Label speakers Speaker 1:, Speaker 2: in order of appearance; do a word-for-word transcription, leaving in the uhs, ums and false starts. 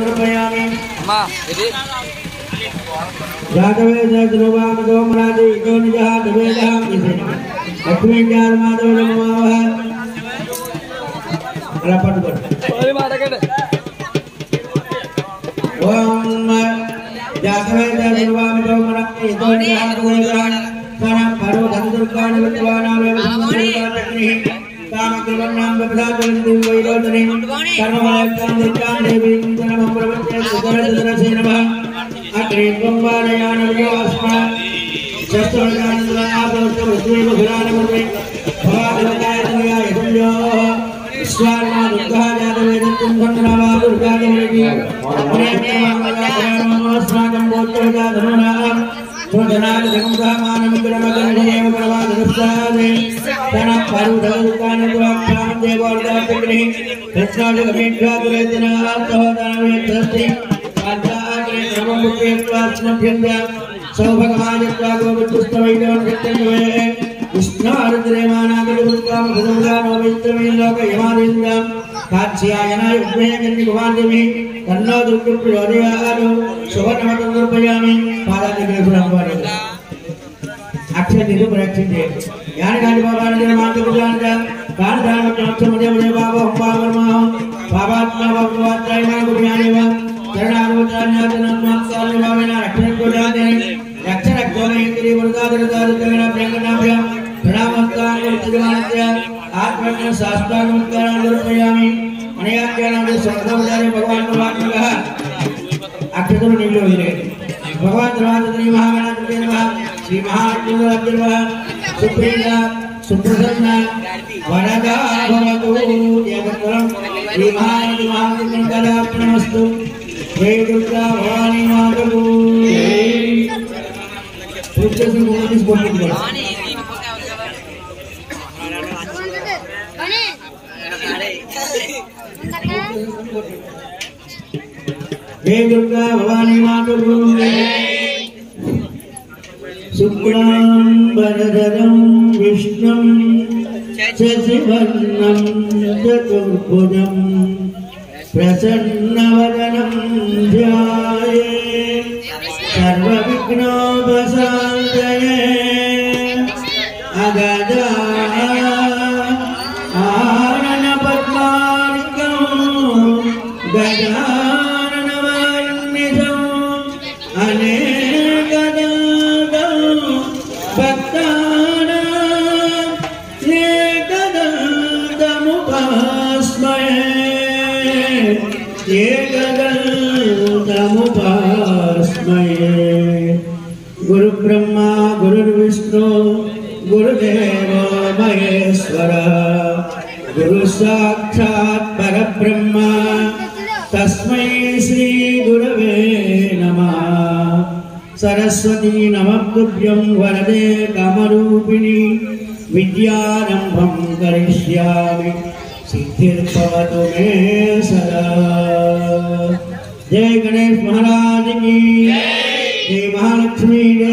Speaker 1: समर्पयामि
Speaker 2: अम्मा इदी
Speaker 1: जातवे जगद्रूपां दोमरादि योनिजः दवेदः इति लक्ष्मी ज्ञान माधव नमः रपट पर
Speaker 2: ओरे माता के
Speaker 1: ओम जातवे जगद्रूपां दोमरादि योनिजः दवेदः सारा भरो धनुर्गान विद्वानां वेदः कामकृवन्नां विपदाचलन्ति वैरोधने कर्मफलकां दिक्कां देवीं नमः प्रवच्चे सुदरदरसे नमः अग्रे त्वंबालयान विजयोस्मा शस्त्रवर्गानन्दनाभवस्तवृत्वेवघुरानमन्त्रे भवादिवकायतनयाय तुल्यो स्वार्मा दुर्गा जातवेदत्तं धन्वनावा दुर्गा देवी अस्माकं बोद्धवजा धनुनां स्वजनाय जगन्धामानमग्रमगणेव प्रवादनुस्तादे तनः परुधरुकानद्वाक्षां देवोर्दापिग्रे रत्नादिगमेभ्यादुरेतनार्थवदानवेत्रस्ति कान्ताग्रे नममुखेत्वास्मभ्यन्त्या सौभगमायत्वा गोविन्दुस्तवैदवन्वित्तन्वे विष्णारुद्रेमानादिगुरुकामभुजमुदानोवित्तमेलोकयमादिन्द्रां कात्स्यायनाय विद्महे कन्यकुमारदेवी तन्नो दुर्गे प्रचोदयात् शुभनमतं समर्पयामि पादादिग्रेषुराम्बाणि अक्षय निधु प्रक्षिते यानि कानि बाबानि मातृपुत्राणि कालदानमक्षमदे मदे बाबा हम्बावर्मा बाबात्मा भगवत्त्रायमा गुरुयानेव चरणारविन्दान्यातनमात्साल्य भावेन रक्षणं कुर्याते रक्षरक्षोमयेन्द्रि वरदादरदादकवेन प्रेङ्गनाभ्य प्रणामस्तान् वर्तिर्मानस्य आत्मज्ञ शास्त्रानुत्तरान् समर्पयामि अनयाज्ञानादि सर्वदाचार्य भगवान् भगवान्नः अक्षतुः निलोहिरे भगवान् धर्माधिपति महागणाधिपति नमः श्री महाविष्णुदेवाय नमः सुप्रीता सुप्रसन्न वरदा भवतु जगत्वरं श्री महागणाधिपति महाविष्णुदेवार्पणमस्तु जय दुर्गा भवानी मातु पूज्य श्री मोदी स्पोर्टिंग जय दुर्गा भवानी मातु शुक्लांबरधरं विष्णुं शशिवर्णं चतुर्भुजं प्रसन्नवदनं ध्यायेत् सर्वविघ्नोपशान्तये अगजा आनन पद्मार्कं गजा गुरु ब्रह्मा गुरुर्विष्णु गुरुदेवो महेश्वरः गुरु साक्षात् परब्रह्म तस्मै श्री गुरवे नमः सरस्वती नमस्तुभ्यं वरदे कामरूपिणी विद्यारम्भं करिष्यामि सिद्धिर्भवतु मे सदा। जय गणेश महाराज की जय, जय महालक्ष्मी जय।